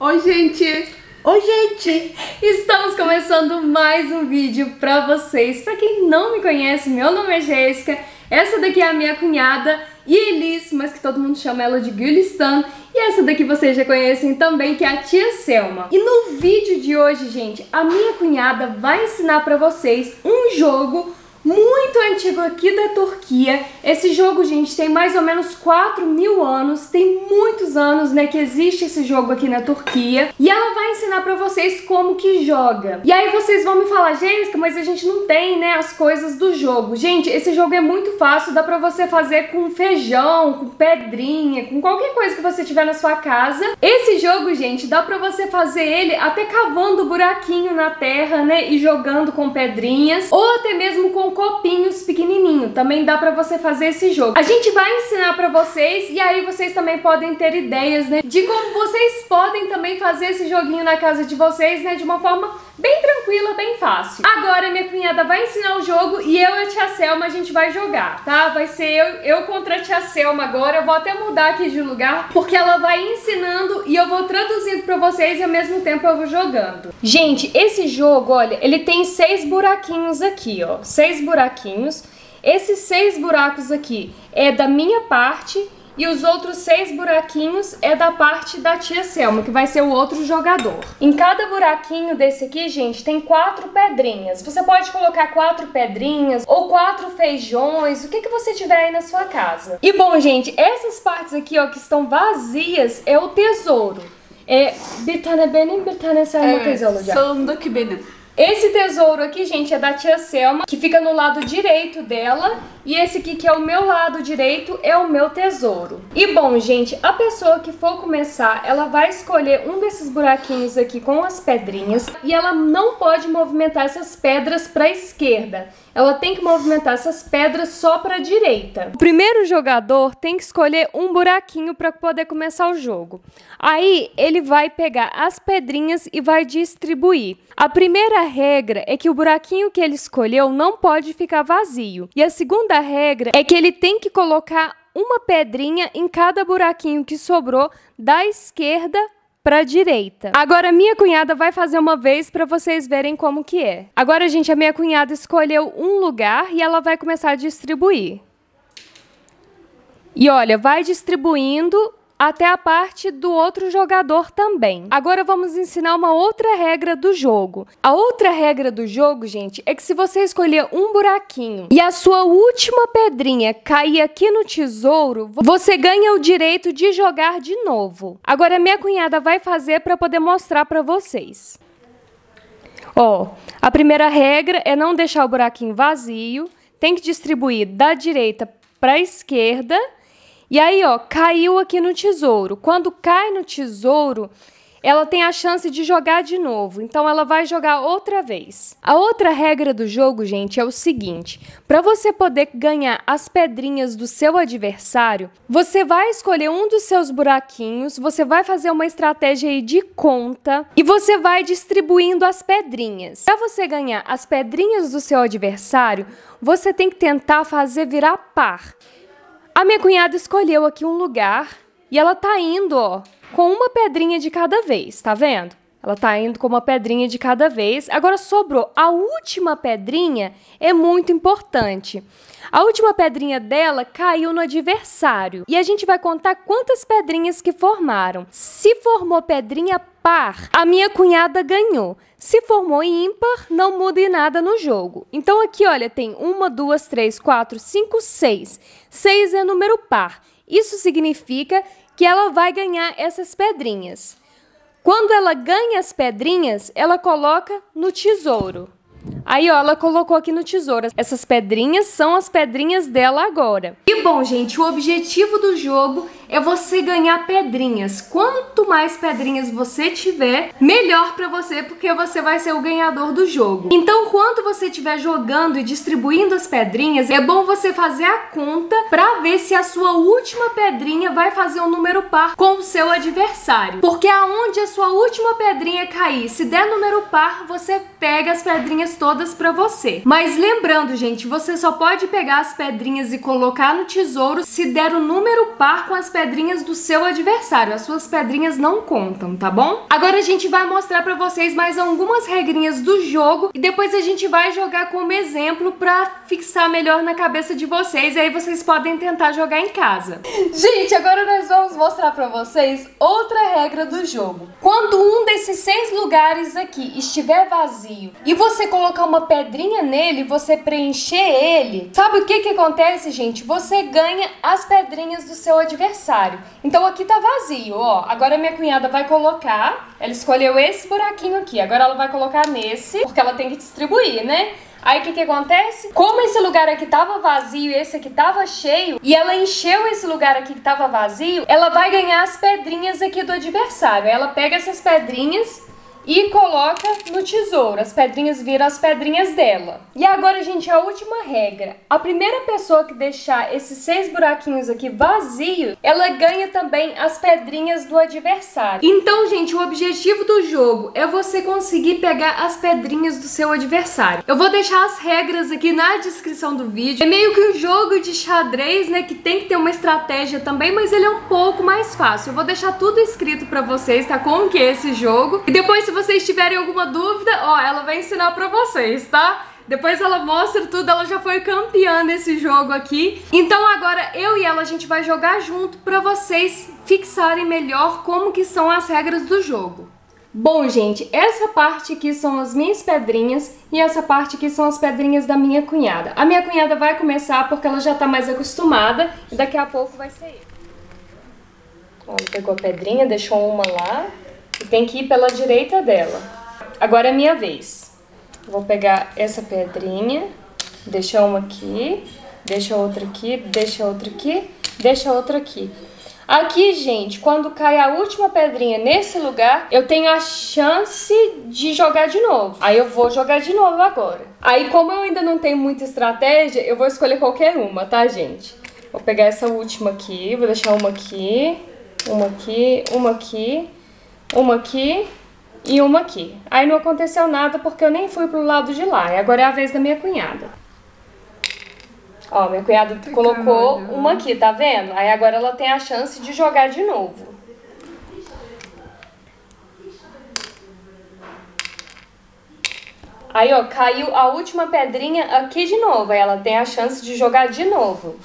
Oi, gente! Oi, gente! Estamos começando mais um vídeo pra vocês. Pra quem não me conhece, meu nome é Jéssica. Essa daqui é a minha cunhada, Elis, mas que todo mundo chama ela de Gülistan. E essa daqui vocês já conhecem também, que é a tia Selma. E no vídeo de hoje, gente, a minha cunhada vai ensinar pra vocês um jogo muito antigo aqui da Turquia. Esse jogo, gente, tem mais ou menos 4.000 anos. Tem muitos anos, né, que existe esse jogo aqui na Turquia. E ela vai ensinar pra vocês como que joga. E aí vocês vão me falar, Jéssica, mas a gente não tem, né, as coisas do jogo. Gente, esse jogo é muito fácil. Dá pra você fazer com feijão, com pedrinha, com qualquer coisa que você tiver na sua casa. Esse jogo, gente, dá pra você fazer ele até cavando buraquinho na terra, né, e jogando com pedrinhas. Ou até mesmo com copinhos pequenininho, também dá pra você fazer esse jogo. A gente vai ensinar pra vocês e aí vocês também podem ter ideias, né, de como vocês podem também fazer esse joguinho na casa de vocês, né, de uma forma bem tranquila, bem fácil. Agora minha cunhada vai ensinar o jogo e eu e a tia Selma a gente vai jogar, tá? Vai ser eu contra a tia Selma agora. Eu vou até mudar aqui de lugar, porque ela vai ensinando e eu vou traduzindo pra vocês e ao mesmo tempo eu vou jogando. Gente, esse jogo, olha, ele tem 6 buraquinhos aqui, ó. 6 buraquinhos. Esses 6 buracos aqui é da minha parte e os outros 6 buraquinhos é da parte da tia Selma, que vai ser o outro jogador. Em cada buraquinho desse aqui, gente, tem 4 pedrinhas. Você pode colocar 4 pedrinhas ou 4 feijões, o que você tiver aí na sua casa. E bom, gente, essas partes aqui, ó, que estão vazias, é o tesouro. Bir tane benim, bir tane Selma teyze olacak. Sağımdaki benim. Esse tesouro aqui, gente, é da tia Selma, que fica no lado direito dela. E esse aqui, que é o meu lado direito, é o meu tesouro. E bom, gente, a pessoa que for começar, ela vai escolher um desses buraquinhos aqui com as pedrinhas. E ela não pode movimentar essas pedras para a esquerda. Ela tem que movimentar essas pedras só para a direita. O primeiro jogador tem que escolher um buraquinho para poder começar o jogo. Aí ele vai pegar as pedrinhas e vai distribuir. A primeira regra é que o buraquinho que ele escolheu não pode ficar vazio. E a segunda regra é que ele tem que colocar uma pedrinha em cada buraquinho que sobrou da esquerda para a direita. Agora minha cunhada vai fazer uma vez para vocês verem como que é. Agora, gente, a minha cunhada escolheu um lugar e ela vai começar a distribuir. E olha, vai distribuindo até a parte do outro jogador também. Agora vamos ensinar uma outra regra do jogo. A outra regra do jogo, gente, é que se você escolher um buraquinho e a sua última pedrinha cair aqui no tesouro, você ganha o direito de jogar de novo. Agora minha cunhada vai fazer para poder mostrar para vocês. Ó, a primeira regra é não deixar o buraquinho vazio, tem que distribuir da direita para a esquerda. E aí, ó, caiu aqui no tesouro. Quando cai no tesouro, ela tem a chance de jogar de novo. Então, ela vai jogar outra vez. A outra regra do jogo, gente, é o seguinte. Para você poder ganhar as pedrinhas do seu adversário, você vai escolher um dos seus buraquinhos, você vai fazer uma estratégia aí de conta e você vai distribuindo as pedrinhas. Para você ganhar as pedrinhas do seu adversário, você tem que tentar fazer virar par. A minha cunhada escolheu aqui um lugar e ela tá indo, ó, com uma pedrinha de cada vez, tá vendo? Ela tá indo com uma pedrinha de cada vez. Agora sobrou. A última pedrinha é muito importante. A última pedrinha dela caiu no adversário. E a gente vai contar quantas pedrinhas que formaram. Se formou pedrinha par, a minha cunhada ganhou. Se formou ímpar, não muda em nada no jogo. Então aqui, olha, tem 1, 2, 3, 4, 5, 6. 6 é número par. Isso significa que ela vai ganhar essas pedrinhas. Quando ela ganha as pedrinhas, ela coloca no tesouro. Aí, ó, ela colocou aqui no tesouro. Essas pedrinhas são as pedrinhas dela agora. E bom, gente, o objetivo do jogo é você ganhar pedrinhas. Quanto mais pedrinhas você tiver, melhor pra você, porque você vai ser o ganhador do jogo. Então, quando você estiver jogando e distribuindo as pedrinhas, é bom você fazer a conta pra ver se a sua última pedrinha vai fazer um número par com o seu adversário. Porque aonde a sua última pedrinha cair, se der número par, você pega as pedrinhas todas todas pra você. Mas lembrando, gente, você só pode pegar as pedrinhas e colocar no tesouro se der o número par com as pedrinhas do seu adversário. As suas pedrinhas não contam, tá bom? Agora a gente vai mostrar pra vocês mais algumas regrinhas do jogo e depois a gente vai jogar como exemplo pra fixar melhor na cabeça de vocês, e aí vocês podem tentar jogar em casa. Gente, agora nós vamos mostrar pra vocês outra regra do jogo. Quando um desses 6 lugares aqui estiver vazio e você colocar uma pedrinha nele, você preencher ele, sabe o que acontece, gente? Você ganha as pedrinhas do seu adversário. Então aqui tá vazio, ó. Agora minha cunhada vai colocar, ela escolheu esse buraquinho aqui, agora ela vai colocar nesse, porque ela tem que distribuir, né? Aí o que acontece? Como esse lugar aqui tava vazio e esse aqui tava cheio, e ela encheu esse lugar aqui que tava vazio, ela vai ganhar as pedrinhas aqui do adversário. Ela pega essas pedrinhas e coloca no tesouro. As pedrinhas viram as pedrinhas dela. E agora, gente, a última regra. A primeira pessoa que deixar esses 6 buraquinhos aqui vazios, ela ganha também as pedrinhas do adversário. Então, gente, o objetivo do jogo é você conseguir pegar as pedrinhas do seu adversário. Eu vou deixar as regras aqui na descrição do vídeo. É meio que um jogo de xadrez, né, que tem que ter uma estratégia também, mas ele é um pouco mais fácil. Eu vou deixar tudo escrito pra vocês, tá? Como que é esse jogo. E depois, se vocês tiverem alguma dúvida, ó, ela vai ensinar pra vocês, tá? Depois ela mostra tudo, ela já foi campeã nesse jogo aqui. Então agora eu e ela, a gente vai jogar junto pra vocês fixarem melhor como que são as regras do jogo. Bom, gente, essa parte aqui são as minhas pedrinhas e essa parte aqui são as pedrinhas da minha cunhada. A minha cunhada vai começar porque ela já tá mais acostumada e daqui a pouco vai ser eu. Ó, ela pegou a pedrinha, deixou uma lá. E tem que ir pela direita dela. Agora é minha vez. Vou pegar essa pedrinha, deixa uma aqui, deixa outra aqui, deixa outra aqui, deixa outra aqui. Aqui, gente, quando cai a última pedrinha nesse lugar, eu tenho a chance de jogar de novo. Aí eu vou jogar de novo agora. Aí, como eu ainda não tenho muita estratégia, eu vou escolher qualquer uma, tá, gente? Vou pegar essa última aqui, vou deixar uma aqui, uma aqui, uma aqui, uma aqui e uma aqui. Aí não aconteceu nada porque eu nem fui pro lado de lá. E agora é a vez da minha cunhada. Ó, minha cunhada colocou uma aqui, tá vendo? Aí agora ela tem a chance de jogar de novo. Aí, ó, caiu a última pedrinha aqui de novo. Aí ela tem a chance de jogar de novo.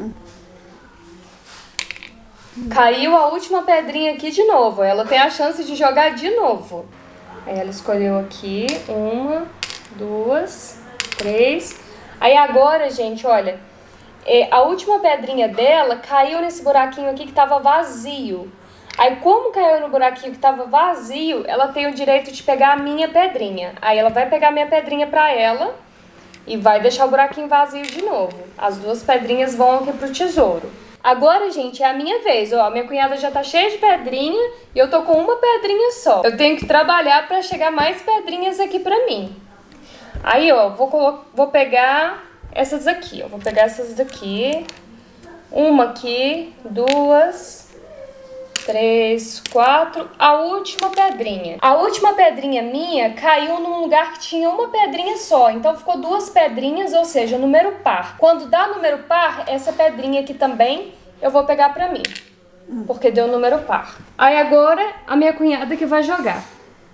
Caiu a última pedrinha aqui de novo. Ela tem a chance de jogar de novo. Aí ela escolheu aqui. 1, 2, 3. Aí agora, gente, olha. A última pedrinha dela caiu nesse buraquinho aqui que tava vazio. Aí como caiu no buraquinho que tava vazio, ela tem o direito de pegar a minha pedrinha. Aí ela vai pegar a minha pedrinha pra ela e vai deixar o buraquinho vazio de novo. As 2 pedrinhas vão aqui pro tesouro. Agora, gente, é a minha vez, ó, a minha cunhada já tá cheia de pedrinha e eu tô com uma pedrinha só. Eu tenho que trabalhar pra chegar mais pedrinhas aqui pra mim. Aí, ó, vou pegar essas aqui, ó, vou pegar essas daqui. Uma aqui, 2, 3, 4, a última pedrinha. A última pedrinha minha caiu num lugar que tinha uma pedrinha só, então ficou 2 pedrinhas, ou seja, número par. Quando dá número par, essa pedrinha aqui também eu vou pegar pra mim, porque deu número par. Aí agora a minha cunhada que vai jogar.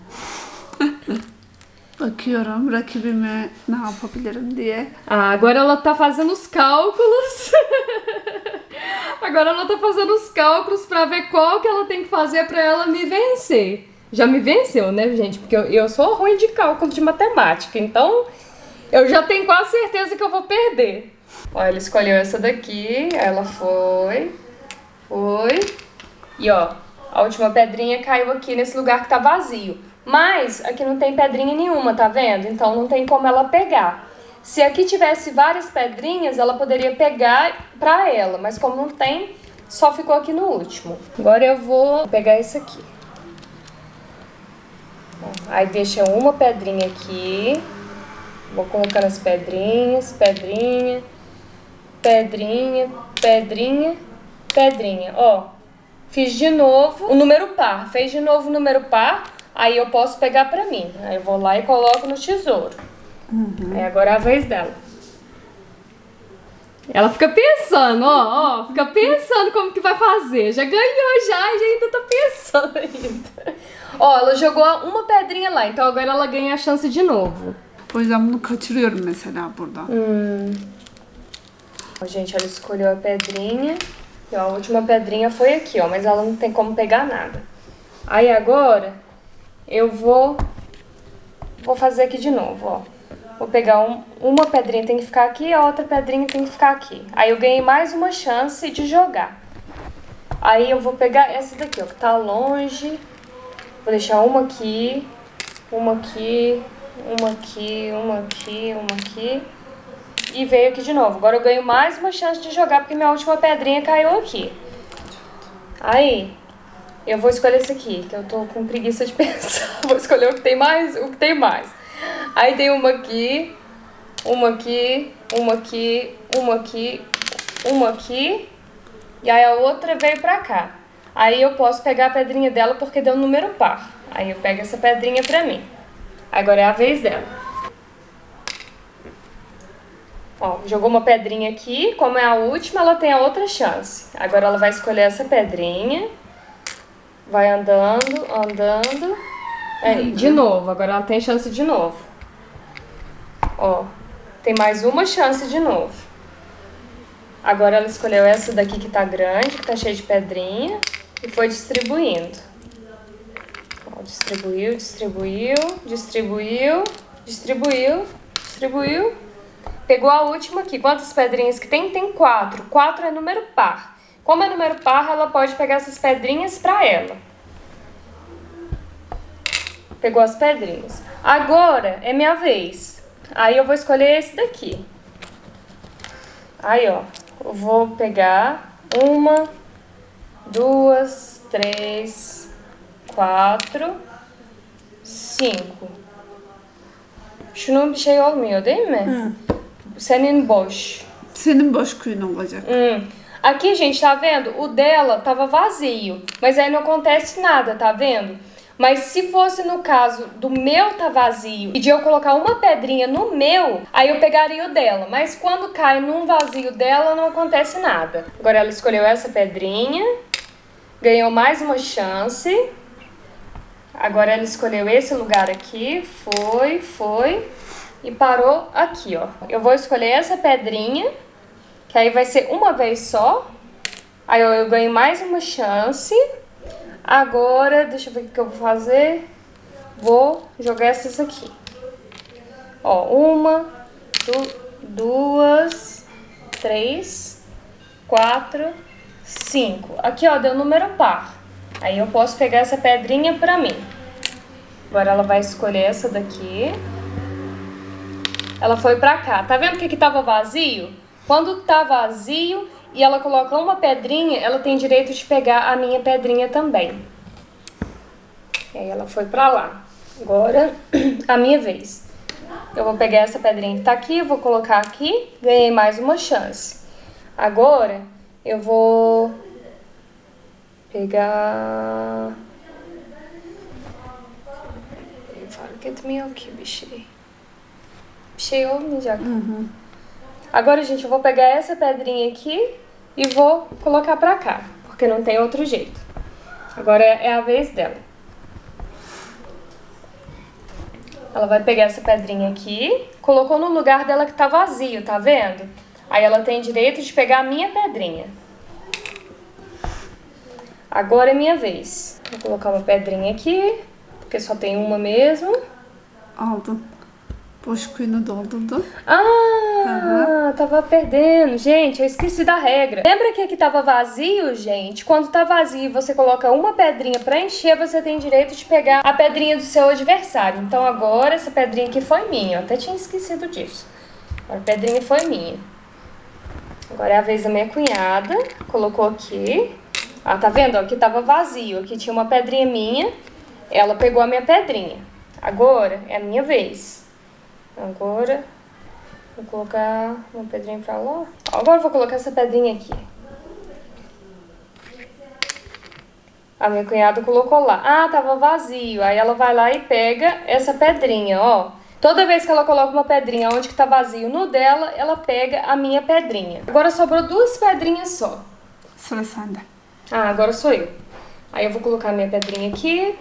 Bakıyorum rakibime ne yapabilirim diye. Ah, agora ela tá fazendo os cálculos. Agora ela tá fazendo os cálculos pra ver qual que ela tem que fazer pra ela me vencer. Já me venceu, né, gente? Porque eu sou ruim de cálculo de matemática, então eu já tenho quase certeza que eu vou perder. Ó, ela escolheu essa daqui, ela foi. E ó, a última pedrinha caiu aqui nesse lugar que tá vazio. Mas aqui não tem pedrinha nenhuma, tá vendo? Então não tem como ela pegar. Se aqui tivesse várias pedrinhas, ela poderia pegar pra ela. Mas como não tem, só ficou aqui no último. Agora eu vou pegar esse aqui. Aí deixa uma pedrinha aqui. Vou colocando as pedrinhas, pedrinha, pedrinha, pedrinha, pedrinha. Ó, fiz de novo o número par. Fez de novo o número par. Aí eu posso pegar pra mim. Aí eu vou lá e coloco no tesouro. Aí agora é a vez dela. Ela fica pensando, ó, fica pensando como que vai fazer. Já ganhou já e ainda tá pensando ainda. Ó, ela jogou uma pedrinha lá, então agora ela ganha a chance de novo. O yüzden bunu kaçırıyorum mesela burada. Ó, gente, ela escolheu a pedrinha. E ó, a última pedrinha foi aqui, ó, mas ela não tem como pegar nada. Aí agora eu vou fazer aqui de novo, ó. Vou pegar uma pedrinha tem que ficar aqui e a outra pedrinha tem que ficar aqui. Aí eu ganhei mais uma chance de jogar. Aí eu vou pegar essa daqui, ó, que tá longe. Vou deixar uma aqui, uma aqui, uma aqui, uma aqui, uma aqui. E veio aqui de novo. Agora eu ganho mais uma chance de jogar porque minha última pedrinha caiu aqui. Aí eu vou escolher esse aqui, que eu tô com preguiça de pensar. Vou escolher o que tem mais, o que tem mais. Aí tem uma aqui, uma aqui, uma aqui, uma aqui, uma aqui. E aí a outra veio pra cá. Aí eu posso pegar a pedrinha dela porque deu um número par. Aí eu pego essa pedrinha pra mim. Agora é a vez dela. Ó, jogou uma pedrinha aqui. Como é a última, ela tem a outra chance. Agora ela vai escolher essa pedrinha. Vai andando, andando. Aí, de novo. Agora ela tem chance de novo. Ó, tem mais uma chance de novo. Agora ela escolheu essa daqui que tá grande, que tá cheia de pedrinha. E foi distribuindo. Ó, distribuiu, distribuiu, distribuiu, distribuiu, distribuiu. Pegou a última aqui. Quantas pedrinhas que tem? Tem 4. 4 é número par. Como é número par, ela pode pegar essas pedrinhas pra ela. Pegou as pedrinhas. Agora é minha vez. Aí eu vou escolher esse daqui. Aí, ó. Eu vou pegar 1, 2, 3, 4, 5. Şunun bir şey olmuyor değil mi? Senin boş. Senin boş kuyun olacak. Aqui, gente, tá vendo? O dela tava vazio, mas aí não acontece nada, tá vendo? Mas se fosse no caso do meu tá vazio e de eu colocar uma pedrinha no meu, aí eu pegaria o dela. Mas quando cai num vazio dela, não acontece nada. Agora ela escolheu essa pedrinha, ganhou mais uma chance. Agora ela escolheu esse lugar aqui, foi e parou aqui, ó. Eu vou escolher essa pedrinha, que aí vai ser uma vez só. Aí eu ganho mais uma chance. Agora, deixa eu ver o que eu vou fazer. Vou jogar essas aqui. Ó, 1, 2, 3, 4, 5. Aqui, ó, deu número par. Aí eu posso pegar essa pedrinha pra mim. Agora ela vai escolher essa daqui. Ela foi pra cá. Tá vendo que aqui tava vazio? Quando tá vazio e ela coloca uma pedrinha, ela tem direito de pegar a minha pedrinha também. E aí ela foi pra lá. Agora, a minha vez. Eu vou pegar essa pedrinha que tá aqui, vou colocar aqui. Ganhei mais uma chance. Agora, eu vou pegar... Fark etmiyor ki bir şey. Bir şey olmayacak. Agora, gente, eu vou pegar essa pedrinha aqui e vou colocar pra cá, porque não tem outro jeito. Agora é a vez dela. Ela vai pegar essa pedrinha aqui, colocou no lugar dela que tá vazio, tá vendo? Aí ela tem direito de pegar a minha pedrinha. Agora é minha vez. Vou colocar uma pedrinha aqui, porque só tem uma mesmo. Aldın. Boş kuyunu doldurdun. Tava perdendo. Gente, eu esqueci da regra. Lembra que aqui tava vazio, gente? Quando tá vazio e você coloca uma pedrinha pra encher, você tem direito de pegar a pedrinha do seu adversário. Então agora essa pedrinha aqui foi minha. Eu até tinha esquecido disso. Agora a pedrinha foi minha. Agora é a vez da minha cunhada. Colocou aqui. Ah, tá vendo? Aqui tava vazio. Aqui tinha uma pedrinha minha. Ela pegou a minha pedrinha. Agora é a minha vez. Agora, vou colocar uma pedrinha pra lá. Agora eu vou colocar essa pedrinha aqui. A minha cunhada colocou lá. Ah, tava vazio. Aí ela vai lá e pega essa pedrinha, ó. Toda vez que ela coloca uma pedrinha onde que tá vazio no dela, ela pega a minha pedrinha. Agora sobrou 2 pedrinhas só. Sıra sende. Ah, agora sou eu. Aí eu vou colocar a minha pedrinha aqui.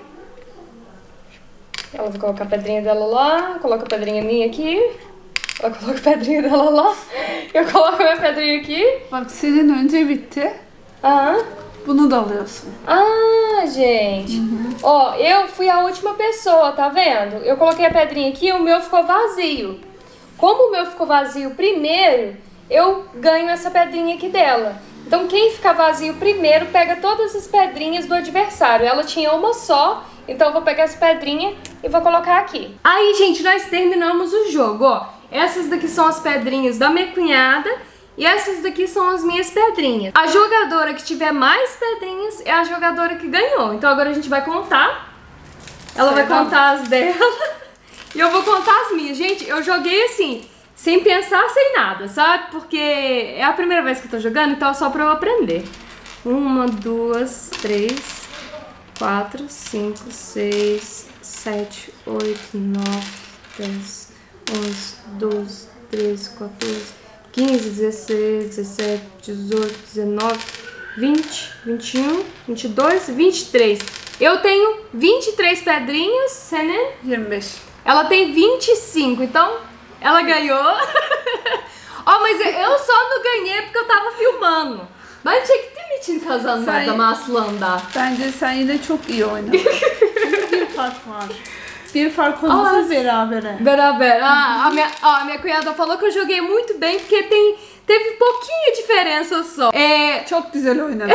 Ela vai colocar a pedrinha dela lá. Coloca a pedrinha minha aqui. Ela coloca a pedrinha dela lá. Eu coloco a minha pedrinha aqui. Bak senin önce bitti. Aham. Bunu da alıyorsun. Ah, gente. Ó, eu fui a última pessoa, tá vendo? Eu coloquei a pedrinha aqui e o meu ficou vazio. Como o meu ficou vazio primeiro, eu ganho essa pedrinha aqui dela. Então quem ficar vazio primeiro pega todas as pedrinhas do adversário. Ela tinha uma só, então eu vou pegar essa pedrinha e vou colocar aqui. Aí, gente, nós terminamos o jogo, ó. Essas daqui são as pedrinhas da minha cunhada. E essas daqui são as minhas pedrinhas. A jogadora que tiver mais pedrinhas é a jogadora que ganhou. Então agora a gente vai contar. Ela vai contar as dela e eu vou contar as minhas. Gente, eu joguei assim, sem pensar, sem nada, sabe? Porque é a primeira vez que eu tô jogando, então é só pra eu aprender. 1, 2, 3, 4, 5, 6, 7, 8, 9, 10, 11, 12, 13, 14... 15, 16, 17, 18, 19, 20, 21, 22, 23. Eu tenho 23 pedrinhas, Senin? 25. Ela tem 25, então ela ganhou. Ó, mas eu só não ganhei porque eu tava filmando. Ben çektiğim için kazanmadım aslında. Bence sen yine çok iyi oynadın. Bir fark var. Bir fark olmasa berabere. Beraber. A minha cunhada falou que eu joguei muito bem porque teve pouquinha diferença só. Çok güzel oynadın.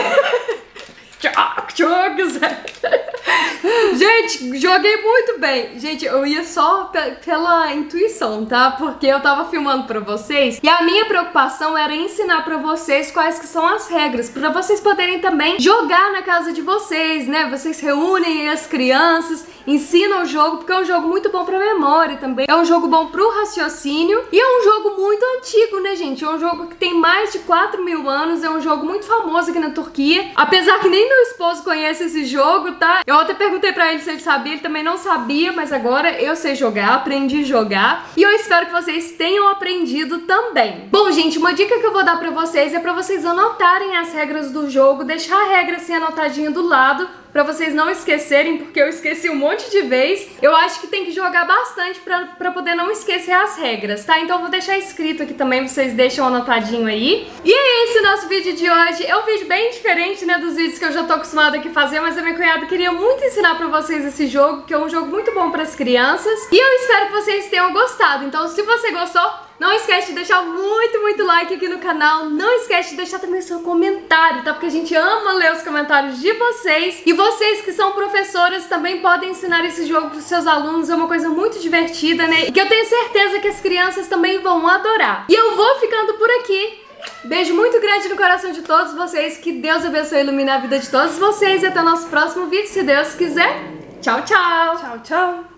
Çok güzel. Gente, joguei muito bem. Gente, eu ia só pela intuição, tá? Porque eu tava filmando pra vocês e a minha preocupação era ensinar pra vocês quais que são as regras, pra vocês poderem também jogar na casa de vocês, né? Vocês reúnem as crianças, ensinam o jogo, porque é um jogo muito bom pra memória também. É um jogo bom pro raciocínio e é um jogo muito antigo, né, gente? É um jogo que tem mais de 4.000 anos, é um jogo muito famoso aqui na Turquia. Apesar que nem meu esposo conhece esse jogo, tá? Eu até perguntei pra ele se ele sabia, ele também não sabia, mas agora eu sei jogar, aprendi a jogar e eu espero que vocês tenham aprendido também. Bom, gente, uma dica que eu vou dar pra vocês é pra vocês anotarem as regras do jogo, deixar a regra assim anotadinha do lado, pra vocês não esquecerem, porque eu esqueci um monte de vez. Eu acho que tem que jogar bastante pra poder não esquecer as regras, tá? Então eu vou deixar escrito aqui também, vocês deixam anotadinho aí. E é esse o nosso vídeo de hoje. É um vídeo bem diferente, né, dos vídeos que eu já tô acostumada aqui a fazer, mas a minha cunhada queria muito ensinar pra vocês esse jogo, que é um jogo muito bom pras crianças. E eu espero que vocês tenham gostado. Então, se você gostou, não esquece de deixar muito like aqui no canal. Não esquece de deixar também o seu comentário, tá? Porque a gente ama ler os comentários de vocês. E vocês que são professoras também podem ensinar esse jogo pros seus alunos. É uma coisa muito divertida, né? E que eu tenho certeza que as crianças também vão adorar. E eu vou ficando por aqui. Beijo muito grande no coração de todos vocês. Que Deus abençoe e ilumine a vida de todos vocês. E até o nosso próximo vídeo, se Deus quiser. Tchau, tchau! Tchau, tchau!